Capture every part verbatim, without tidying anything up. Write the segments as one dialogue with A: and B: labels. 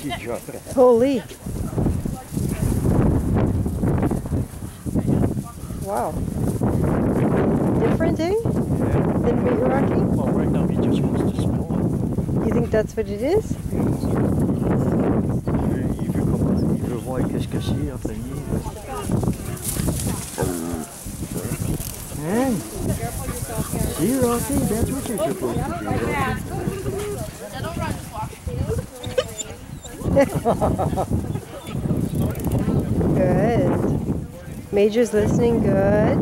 A: Holy. Wow. Different, eh? Than Miyuraki?
B: Well, right now he just wants to smell it.
A: You think that's what it is?
B: Il veut comment, il veut voir qu'est-ce que c'est en famille. Hey! See, Rocky, that's what you're supposed to
A: do, Good. Major's listening good.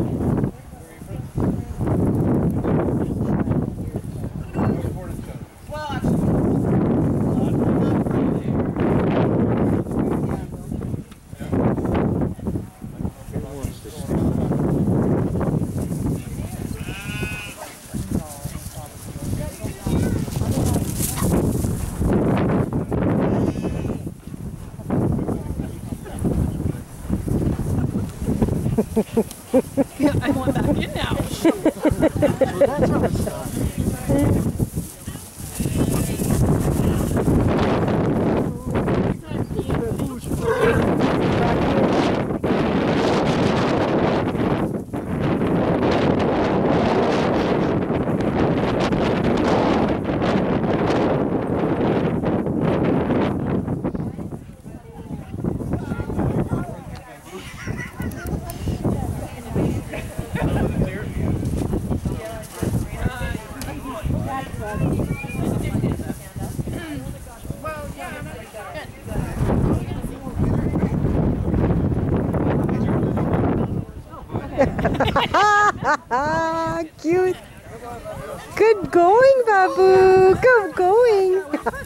C: Yeah, I want back in now.
B: So that's how it's done.
A: Cute. Good going, Babu. Good going.